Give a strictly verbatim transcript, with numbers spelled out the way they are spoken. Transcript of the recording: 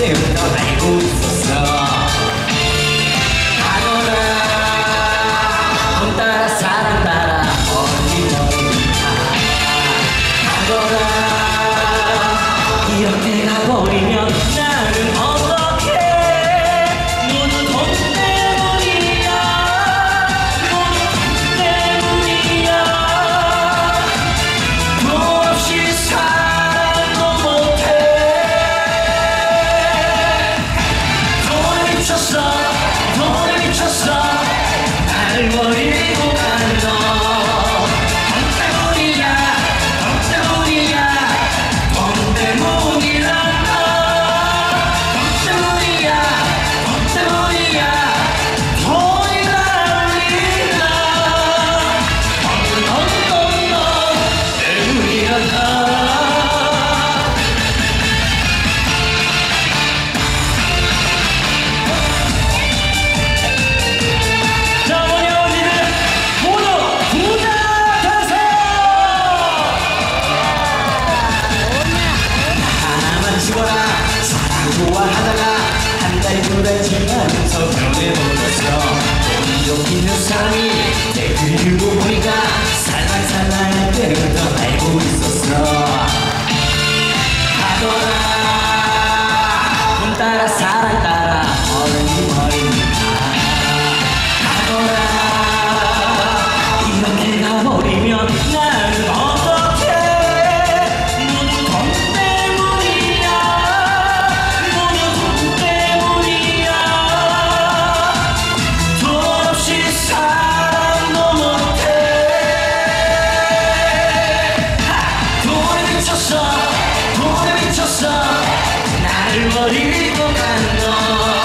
때부터 알고 있었어. 가거라 돈 따라 사랑 따라 어디 어디 가거라 이렇게 가버리면 나는 어떡해. 모두 돈 때문이야. 모두 돈 때문이야. 돈 없이 살아도 못해. 돈에 미쳤어 돈에 미쳤어 나를 버리고 간 너. 돈 때문이야 돈 때문이야 돈 때문이란 너. 돈 때문이야 돈 때문이야 돈이 나를 잃나. 돈돈돈돈 때문이란 너. 자, 어머니 아버지들 모두 부자 되세요. 하나만 집어라. 사랑 좋아하다가 한 달 두 달 지나면서 변해버렸어. 돈이 쫓기는 사람이 내 그리고 보니까 살랑살랑할 때부터 알고 있었어. 가거라 돈 따라 사랑 따라 어른이 버립니다. 가거라 이렇게 가버리면 나는 어떡해. 모두 돈 때문이야. 모두 돈 때문이야. 돈 없이 살아도 못해. 하! 돈에 미쳤어 돈에 미쳤어 나를 버리고 간 너.